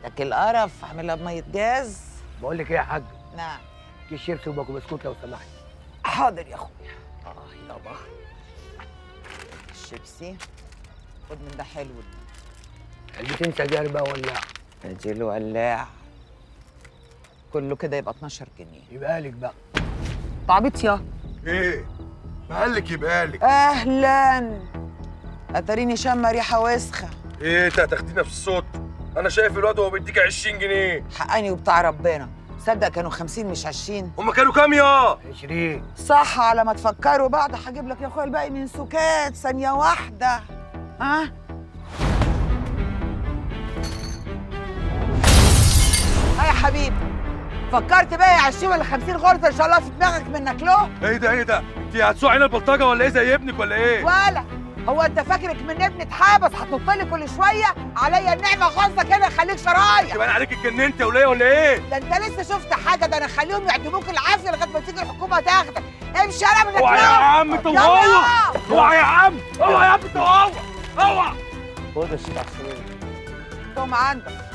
لك القرف اعملها بميه جاز. بقول لك ايه يا حاج؟ نعم. كيس شيبسي وباكو بسكوت لو سمحت. حاضر يا اخويا. يابا الشيبسي خد من ده حلو. علبتين سجاير بقى ولاع. ادي له ولاع كله كده يبقى 12 جنيه. يبقى لك بقى. تعبيط يا ايه؟ ما قالك يبقى لك. اهلا. اتريني شامه ريحه وسخه. ايه انت هتاخدينا في الصوت؟ انا شايف الواد وهو بيديك 20 جنيه. حقاني وبتاع ربنا. صدق كانوا 50 مش 20. هما كانوا كام يا؟ 20. صح على ما تفكروا بعض. هجيب لك يا اخويا الباقي من سكات ثانيه واحده. ها يا حبيبي، فكرت بقى يا 20 ولا 50 غرزه ان شاء الله في دماغك منك له؟ ايه ده ايه ده؟ انت هتسوقي هنا البلطجه ولا ايه زي ابنك ولا ايه؟ ولا هو انت فاكرك من ابني اتحبس هتنط لي كل شويه؟ عليا النعمه غصه كده خليك شرايح. باين عليك اتجننت يا وليه ولا ايه؟ ده انت لسه شفت حاجه؟ ده انا اخليهم يعدموك العافيه لغايه ما تيجي الحكومه تاخدك. امشي انا منك. اوعى يا عم انت وهو. اوعى يا عم. اوعى يا عم انت وهو. اوعى. خد الشيبسي. قوم عندك.